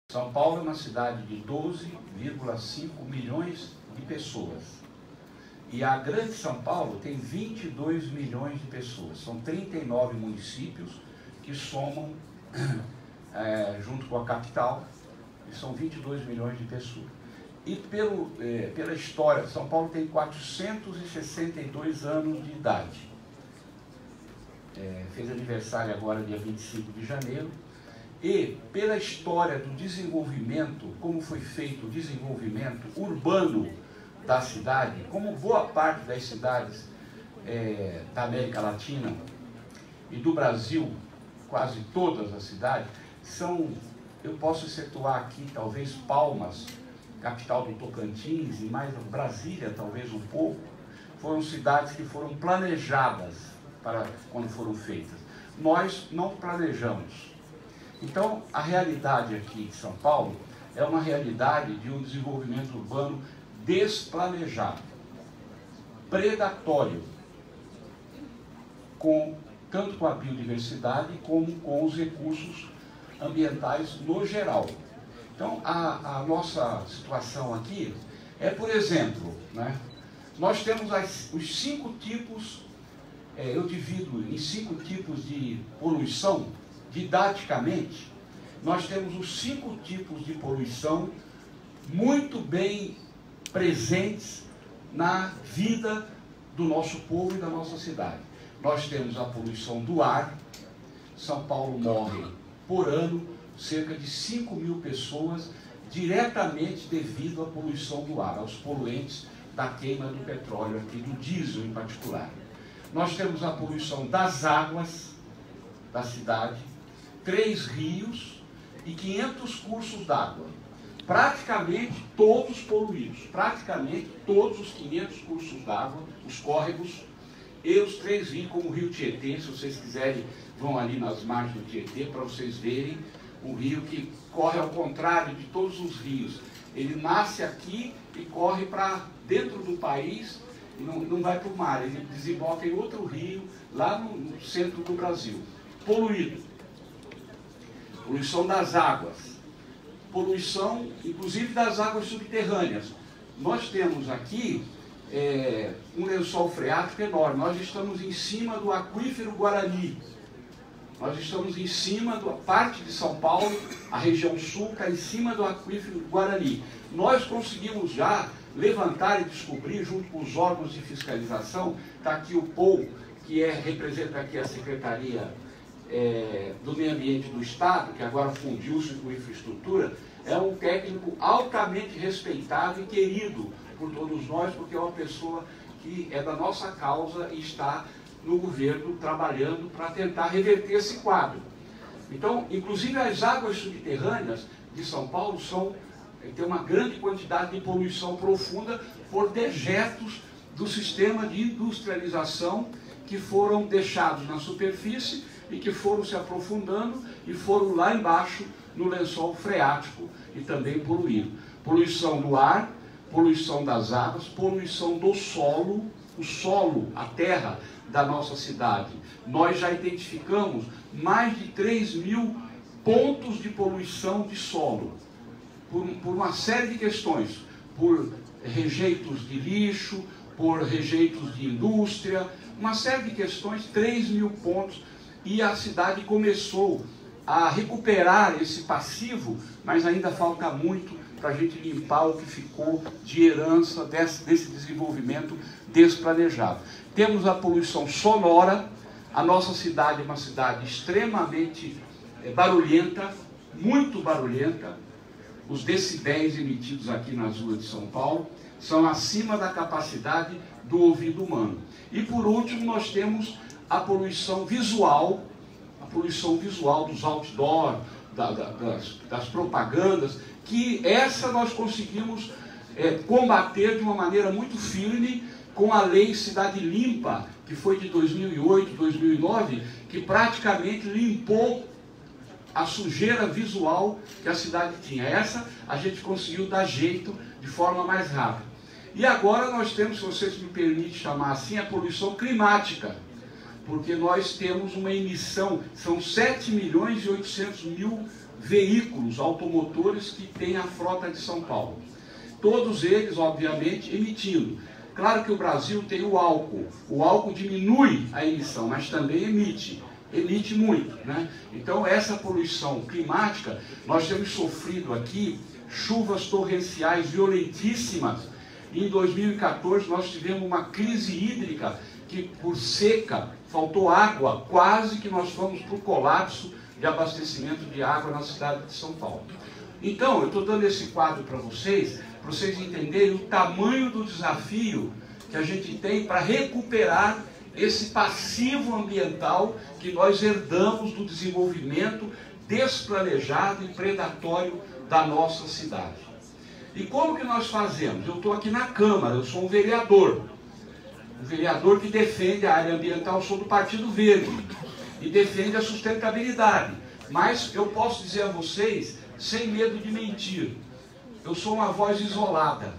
São Paulo é uma cidade de 12,5 milhões de pessoas. E a Grande São Paulo tem 22 milhões de pessoas. São 39 municípios que somam, junto com a capital, e são 22 milhões de pessoas. E pela história, São Paulo tem 462 anos de idade. Fez aniversário agora, dia 25 de janeiro. E pela história do desenvolvimento, como foi feito o desenvolvimento urbano da cidade, como boa parte das cidades da América Latina e do Brasil, quase todas as cidades, eu posso excetuar aqui talvez Palmas, capital do Tocantins, e mais Brasília talvez um pouco, foram cidades que foram planejadas para quando foram feitas. Nós não planejamos. Então, a realidade aqui de São Paulo é uma realidade de um desenvolvimento urbano desplanejado, predatório, tanto com a biodiversidade como com os recursos ambientais no geral. Então, a nossa situação aqui é, por exemplo, nós temos os 5 tipos, eu divido em 5 tipos de poluição. Didaticamente, nós temos os 5 tipos de poluição muito bem presentes na vida do nosso povo e da nossa cidade. Nós temos a poluição do ar. São Paulo morre por ano cerca de 5 mil pessoas diretamente devido à poluição do ar, aos poluentes da queima do petróleo aqui, do diesel em particular. Nós temos a poluição das águas da cidade, 3 rios e 500 cursos d'água. Praticamente todos poluídos. Praticamente todos os 500 cursos d'água, os córregos e os 3 rios, como o rio Tietê. Se vocês quiserem, vão ali nas margens do Tietê para vocês verem um rio que corre ao contrário de todos os rios. Ele nasce aqui e corre para dentro do país e não vai para o mar. Ele desemboca em outro rio, lá no centro do Brasil. Poluído. Poluição das águas, poluição inclusive das águas subterrâneas. Nós temos aqui um lençol freático enorme. Nós estamos em cima do aquífero Guarani. Nós estamos em cima da parte de São Paulo, a região sul está em cima do aquífero Guarani. Nós conseguimos já levantar e descobrir, junto com os órgãos de fiscalização, está aqui o POU, que representa aqui a Secretaria do Meio Ambiente do Estado, que agora fundiu-se com infraestrutura, é um técnico altamente respeitado e querido por todos nós, porque é uma pessoa que é da nossa causa e está no governo trabalhando para tentar reverter esse quadro. Então, inclusive as águas subterrâneas de São Paulo tem uma grande quantidade de poluição profunda por dejetos do sistema de industrialização que foram deixados na superfície e que foram se aprofundando e foram lá embaixo no lençol freático e também poluído. Poluição do ar, poluição das águas, poluição do solo, o solo, a terra da nossa cidade. Nós já identificamos mais de 3 mil pontos de poluição de solo, por uma série de questões, por rejeitos de lixo, por rejeitos de indústria, uma série de questões, 3 mil pontos. E a cidade começou a recuperar esse passivo, mas ainda falta muito para a gente limpar o que ficou de herança desse desenvolvimento desplanejado. Temos a poluição sonora. A nossa cidade é uma cidade extremamente barulhenta, muito barulhenta. Os decibéis emitidos aqui nas ruas de São Paulo são acima da capacidade do ouvido humano. E por último, nós temos a poluição visual dos outdoor, das propagandas, que essa nós conseguimos combater de uma maneira muito firme com a Lei Cidade Limpa, que foi de 2008, 2009, que praticamente limpou a sujeira visual que a cidade tinha. Essa a gente conseguiu dar jeito de forma mais rápida. E agora nós temos, se vocês me permitem chamar assim, a poluição climática, porque nós temos uma emissão, são 7.800.000 veículos automotores que tem a frota de São Paulo. Todos eles, obviamente, emitindo. Claro que o Brasil tem o álcool diminui a emissão, mas também emite muito, né? Então essa poluição climática, nós temos sofrido aqui chuvas torrenciais violentíssimas. Em 2014 nós tivemos uma crise hídrica que por seca, faltou água, quase que nós fomos para o colapso de abastecimento de água na cidade de São Paulo. Então, eu estou dando esse quadro para vocês entenderem o tamanho do desafio que a gente tem para recuperar esse passivo ambiental que nós herdamos do desenvolvimento despranejado e predatório da nossa cidade. E como que nós fazemos? Eu estou aqui na Câmara, eu sou um vereador que defende a área ambiental, eu sou do Partido Verde, e defende a sustentabilidade. Mas eu posso dizer a vocês, sem medo de mentir, eu sou uma voz isolada.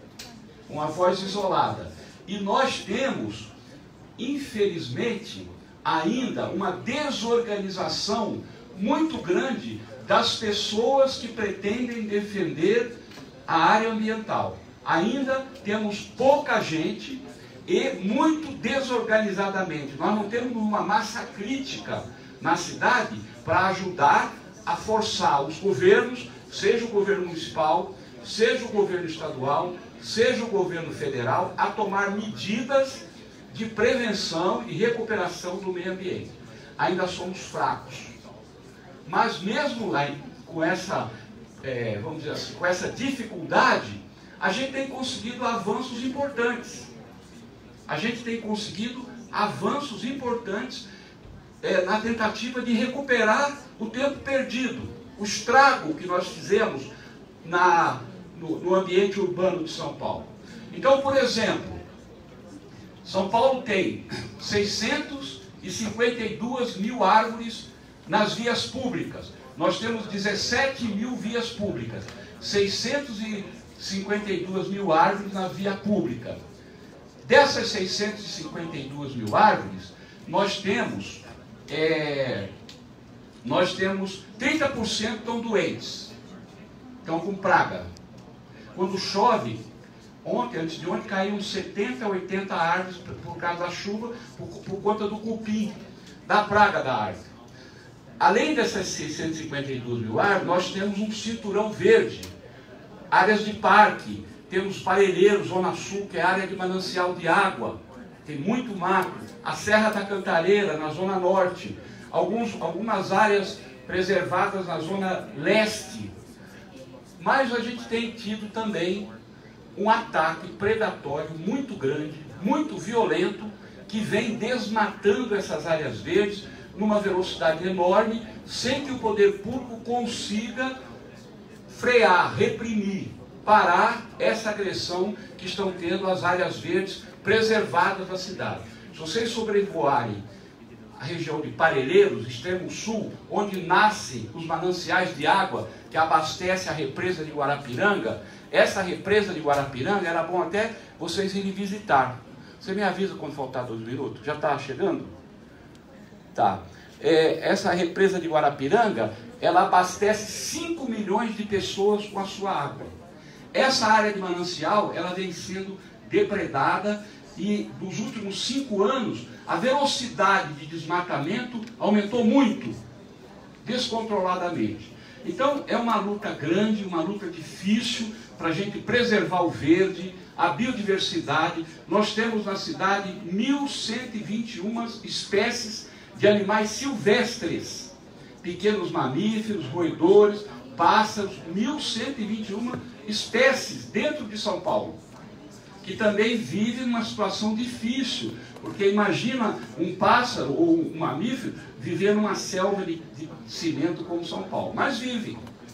E nós temos, infelizmente, ainda uma desorganização muito grande das pessoas que pretendem defender a área ambiental. Ainda temos pouca gente e muito desorganizadamente. Nós não temos uma massa crítica na cidade para ajudar a forçar os governos, seja o governo municipal, seja o governo estadual, seja o governo federal, a tomar medidas de prevenção e recuperação do meio ambiente. Ainda somos fracos. Mas mesmo lá com essa, vamos dizer assim, com essa dificuldade, a gente tem conseguido avanços importantes. Na tentativa de recuperar o tempo perdido, o estrago que nós fizemos no ambiente urbano de São Paulo. Então, por exemplo, São Paulo tem 652 mil árvores nas vias públicas. Nós temos 17 mil vias públicas, 652 mil árvores na via pública. Dessas 652 mil árvores, nós temos 30% estão doentes, estão com praga. Quando chove, antes de ontem, caíram 70, 80 árvores por causa da chuva, por conta do cupim, da praga da árvore. Além dessas 652 mil árvores, nós temos um cinturão verde, áreas de parque, temos Parelheiros, Zona Sul, que é área de manancial de água, tem muito mato, a Serra da Cantareira, na Zona Norte, algumas áreas preservadas na Zona Leste. Mas a gente tem tido também um ataque predatório muito grande, muito violento, que vem desmatando essas áreas verdes numa velocidade enorme, sem que o poder público consiga frear, reprimir, parar essa agressão que estão tendo as áreas verdes preservadas da cidade. Se vocês sobrevoarem a região de Parelheiros, extremo sul, onde nascem os mananciais de água que abastece a represa de Guarapiranga, essa represa de Guarapiranga era bom até vocês irem visitar. Você me avisa quando faltar 2 minutos? Já está chegando? Tá. Essa represa de Guarapiranga, ela abastece 5 milhões de pessoas com a sua água. Essa área de manancial, ela vem sendo depredada e nos últimos 5 anos, a velocidade de desmatamento aumentou muito, descontroladamente. Então, é uma luta grande, uma luta difícil para a gente preservar o verde, a biodiversidade. Nós temos na cidade 1.121 espécies de animais silvestres, pequenos mamíferos, roedores, pássaros, 1.121 espécies dentro de São Paulo, que também vivem numa situação difícil, porque imagina um pássaro ou um mamífero viver numa selva de cimento como São Paulo, mas vivem.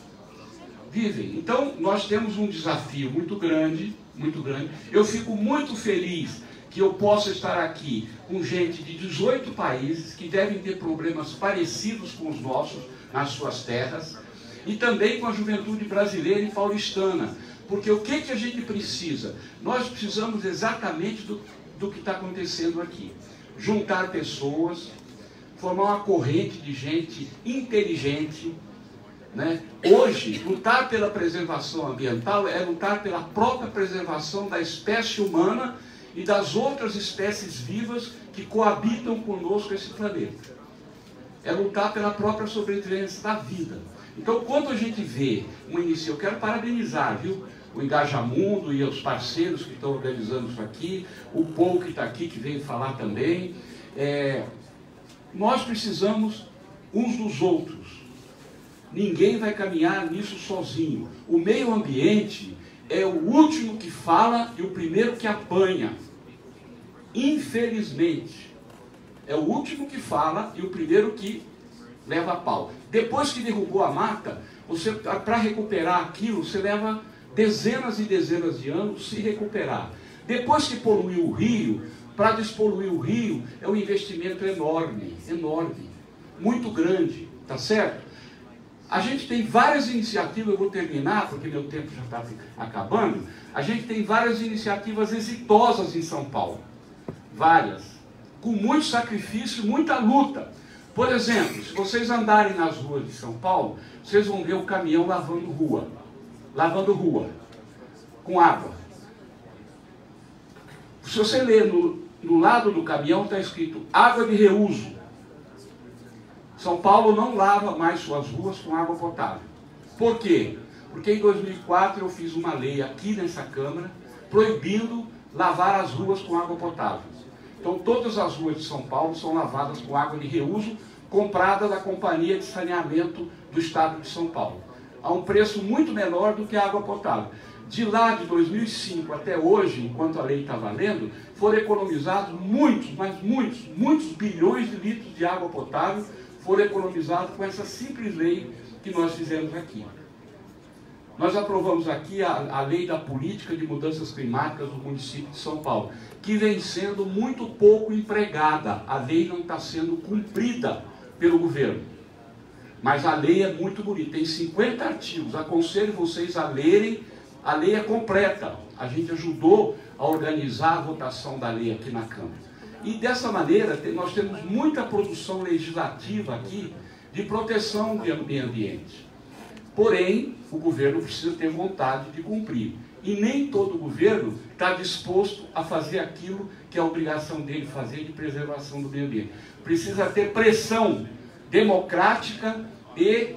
Então nós temos um desafio muito grande, muito grande. Eu fico muito feliz que eu possa estar aqui com gente de 18 países que devem ter problemas parecidos com os nossos nas suas terras, e também com a juventude brasileira e paulistana. Porque o que a gente precisa? Nós precisamos exatamente do que está acontecendo aqui. Juntar pessoas, formar uma corrente de gente inteligente, né? Hoje, lutar pela preservação ambiental é lutar pela própria preservação da espécie humana e das outras espécies vivas que coabitam conosco esse planeta. É lutar pela própria sobrevivência da vida. Então, quando a gente vê uma iniciativa, eu quero parabenizar, viu? O Engajamundo e os parceiros que estão organizando isso aqui, o Paul que está aqui, que veio falar também. Nós precisamos uns dos outros. Ninguém vai caminhar nisso sozinho. O meio ambiente é o último que fala e o primeiro que apanha. Infelizmente. É o último que fala e o primeiro que leva a pau. Depois que derrubou a mata, para recuperar aquilo, você leva dezenas e dezenas de anos se recuperar. Depois que poluiu o rio, para despoluir o rio, é um investimento enorme, enorme, muito grande, tá certo? A gente tem várias iniciativas, eu vou terminar, porque meu tempo já está acabando. A gente tem várias iniciativas exitosas em São Paulo. Várias. Com muito sacrifício, muita luta. Por exemplo, se vocês andarem nas ruas de São Paulo, vocês vão ver o caminhão lavando rua. Lavando rua. Com água. Se você ler no lado do caminhão, está escrito água de reuso. São Paulo não lava mais suas ruas com água potável. Por quê? Porque em 2004 eu fiz uma lei aqui nessa Câmara proibindo lavar as ruas com água potável. Então todas as ruas de São Paulo são lavadas com água de reuso comprada da Companhia de Saneamento do Estado de São Paulo, a um preço muito menor do que a água potável. De lá de 2005 até hoje, enquanto a lei está valendo, foram economizados muitos, mas muitos bilhões de litros de água potável foram economizados com essa simples lei que nós fizemos aqui. Nós aprovamos aqui a lei da política de mudanças climáticas do município de São Paulo, que vem sendo muito pouco empregada. A lei não está sendo cumprida pelo governo. Mas a lei é muito bonita, tem 50 artigos. Aconselho vocês a lerem, a lei é completa. A gente ajudou a organizar a votação da lei aqui na Câmara. E dessa maneira, nós temos muita produção legislativa aqui de proteção do meio ambiente. Porém, o governo precisa ter vontade de cumprir. E nem todo governo está disposto a fazer aquilo que é a obrigação dele fazer de preservação do meio ambiente. Precisa ter pressão democrática e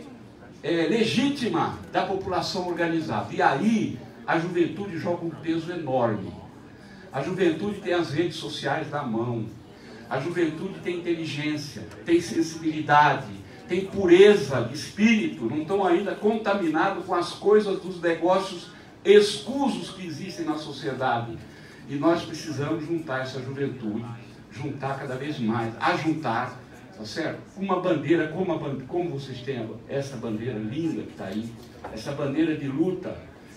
legítima da população organizada. E aí, a juventude joga um peso enorme. A juventude tem as redes sociais na mão. A juventude tem inteligência, tem sensibilidade, tem pureza de espírito, não estão ainda contaminados com as coisas dos negócios escusos que existem na sociedade. E nós precisamos juntar essa juventude, juntar cada vez mais, ajuntar, tá certo? Uma bandeira, como vocês têm essa bandeira linda que está aí, essa bandeira de luta,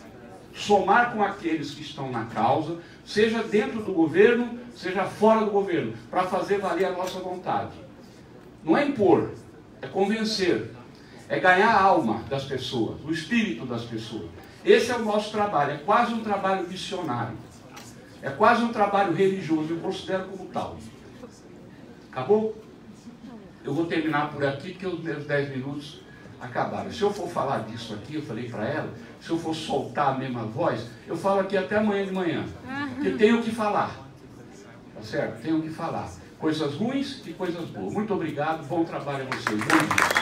somar com aqueles que estão na causa, seja dentro do governo, seja fora do governo, para fazer valer a nossa vontade. Não é impor, é convencer, é ganhar a alma das pessoas, o espírito das pessoas. Esse é o nosso trabalho, é quase um trabalho missionário, é quase um trabalho religioso, eu considero como tal. Acabou? Eu vou terminar por aqui, porque os meus 10 minutos acabaram. Se eu for falar disso aqui, eu falei para ela, se eu for soltar a mesma voz, eu falo aqui até amanhã de manhã, porque tenho que falar, tá certo? Tenho que falar. Coisas ruins e coisas boas. Muito obrigado, bom trabalho a vocês. Bom dia.